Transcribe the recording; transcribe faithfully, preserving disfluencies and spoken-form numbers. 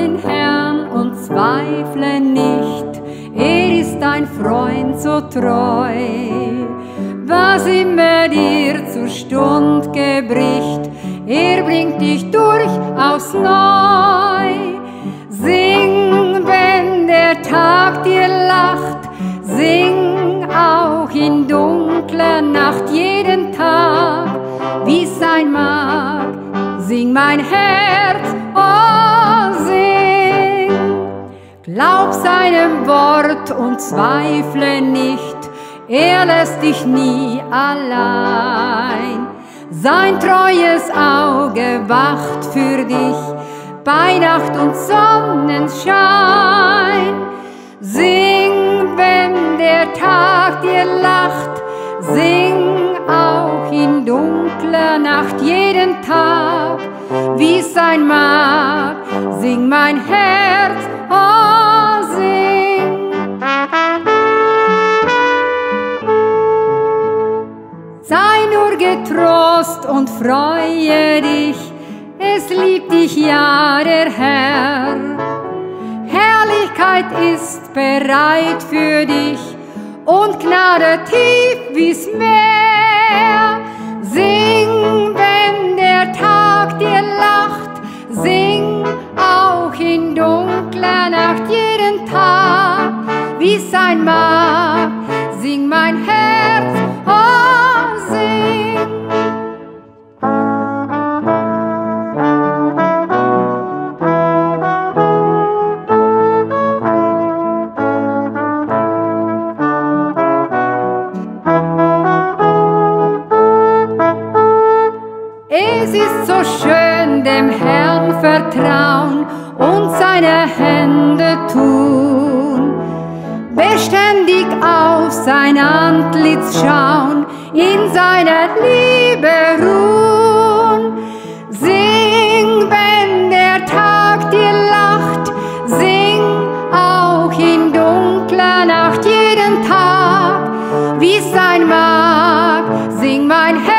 den Herrn und zweifle nicht, er ist dein Freund so treu. Was immer dir zur Stund gebricht, er bringt dich durch aufs Neu. Sing, wenn der Tag dir lacht, sing auch in dunkler Nacht jeden Tag, wie's sein mag. Sing, mein Herz, oh sing. Glaub seinem Wort und zweifle nicht, er lässt dich nie allein. Sein treues Auge wacht für dich bei Nacht und Sonnenschein. Sing, wenn der Tag dir lacht, sing auch in dunkler Nacht jeden Tag, wie's sein mag. Sing, mein Herz, oh sing. Sei nur getrost und freue dich, es liebt dich ja der Herr. Herrlichkeit ist bereit für dich und Gnade tief wie's Meer. Sing, wenn der Tag dir lacht, sing auch in dunkler Nacht jeden Tag, wie's sein mag. Sing, mein Herz, oh sing. Es ist so schön, dem Herrn vertrauen und seine Hände tun, beständig auf sein Antlitz schauen, in seiner Liebe ruhen. Sing, wenn der Tag dir lacht, sing auch in dunkler Nacht jeden Tag, wie's sein mag. Sing, mein Herz,